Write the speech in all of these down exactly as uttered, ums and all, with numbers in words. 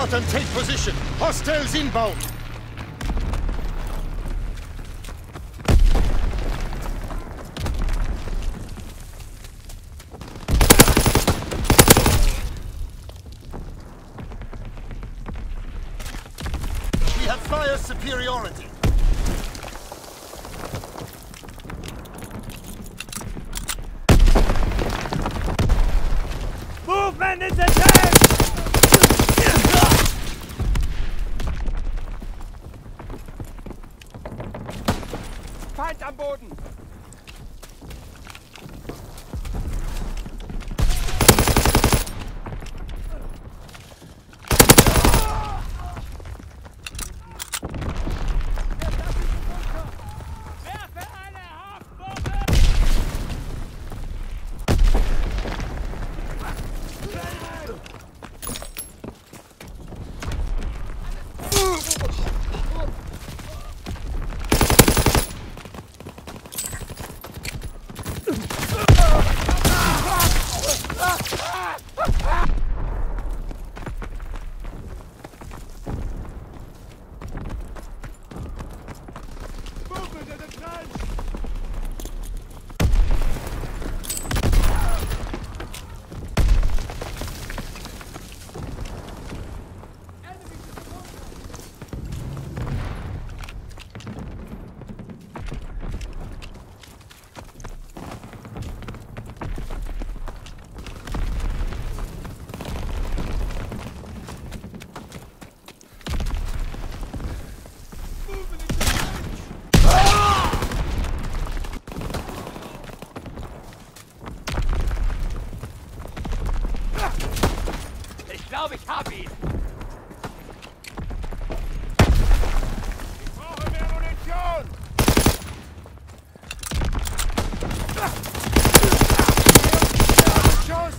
Spartan, take position. Hostiles inbound. We have fire superiority. Movement is attack! Feind am Boden! Ich glaube, ich habe ihn! Ich brauche mehr Munition! Schuss!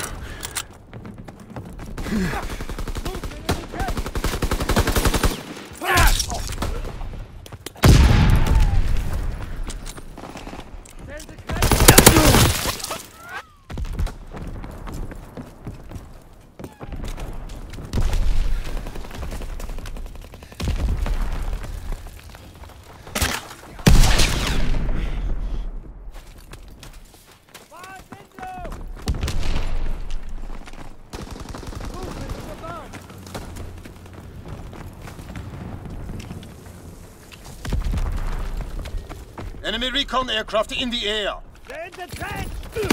Enemy recon aircraft in the air. They're in the trench!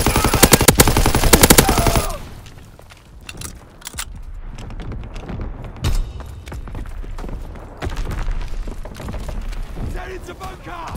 They're in the bunker!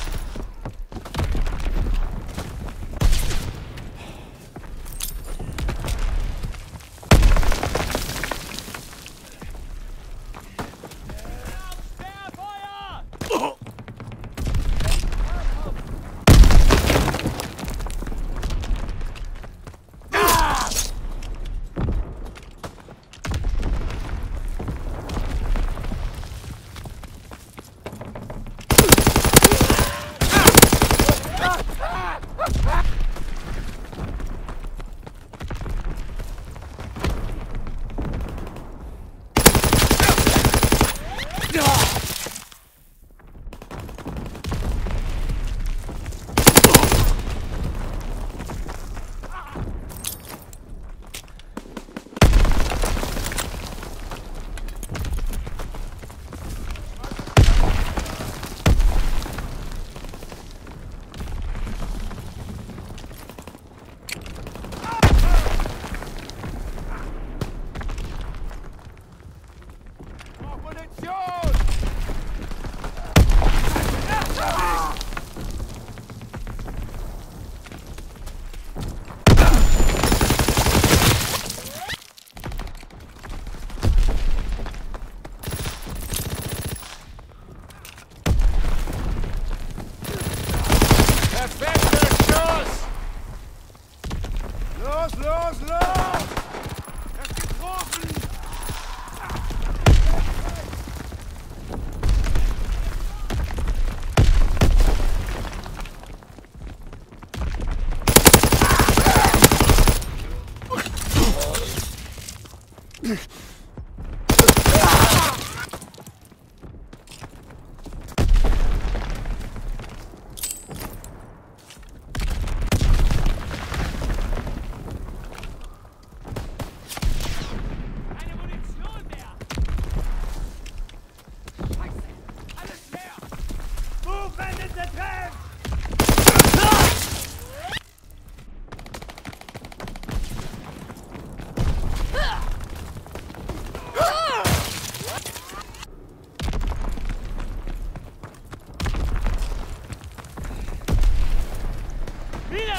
Los, los, los! Er ist getroffen!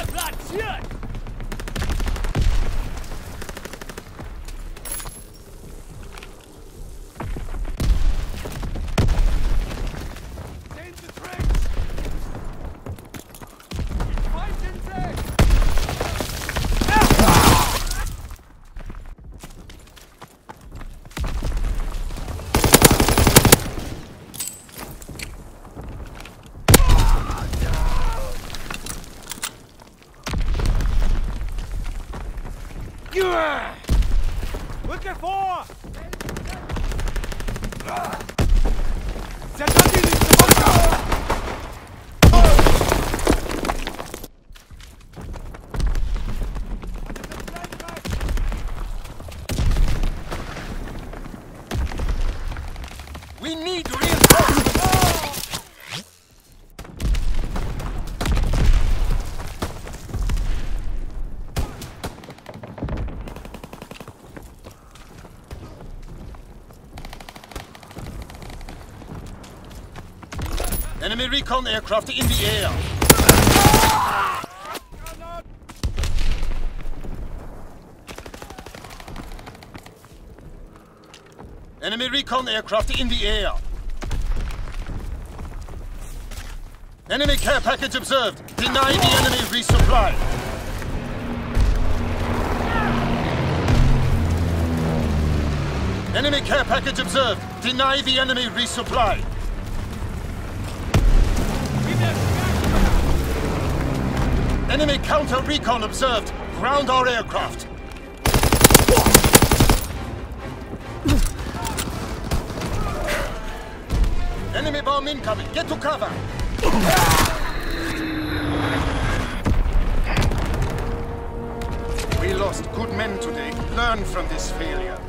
Platziert! Sehen Sie Tricks! Feind sind weg! Rücke vor! Zerstört die nächste Bunker! We need reinforcements! Enemy recon aircraft in the air. Enemy recon aircraft in the air. Enemy care package observed. Deny the enemy resupply. Enemy care package observed. Deny the enemy resupply. Enemy counter-recon observed. Ground our aircraft. Enemy bomb incoming. Get to cover. We lost good men today. Learn from this failure.